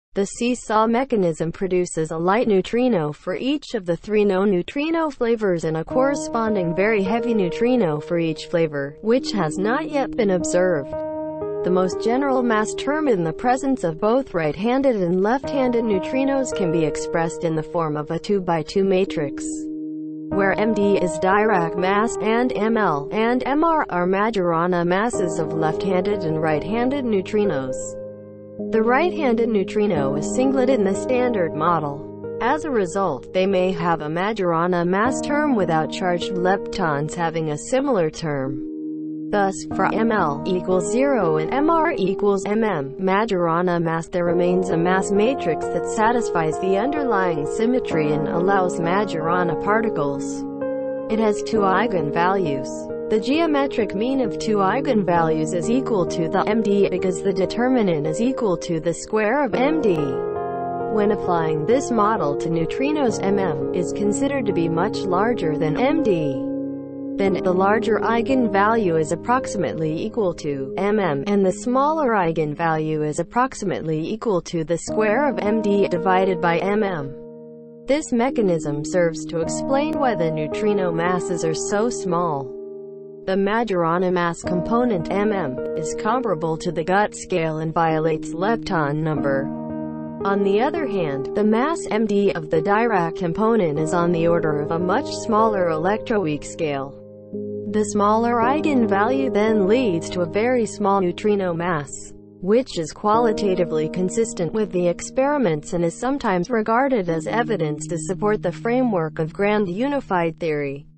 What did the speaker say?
The Seesaw mechanism produces a light neutrino for each of the 3 known neutrino flavors and a corresponding very heavy neutrino for each flavor, which has not yet been observed. The most general mass term in the presence of both right-handed and left-handed neutrinos can be expressed in the form of a 2x2 matrix, where MD is Dirac mass, and ML and MR are Majorana masses of left-handed and right-handed neutrinos. The right-handed neutrino is singlet in the standard model. As a result, they may have a Majorana mass term without charged leptons having a similar term. Thus, for ML equals 0 and MR equals Majorana mass, there remains a mass matrix that satisfies the underlying symmetry and allows Majorana particles. It has 2 eigenvalues. The geometric mean of 2 eigenvalues is equal to the MD because the determinant is equal to the square of MD. When applying this model to neutrinos, is considered to be much larger than MD. Then, the larger eigenvalue is approximately equal to and the smaller eigenvalue is approximately equal to the square of MD divided by This mechanism serves to explain why the neutrino masses are so small. The Majorana mass component is comparable to the gut scale and violates lepton number. On the other hand, the mass MD of the Dirac component is on the order of a much smaller electroweak scale. The smaller eigenvalue then leads to a very small neutrino mass, which is qualitatively consistent with the experiments and is sometimes regarded as evidence to support the framework of grand unified theory.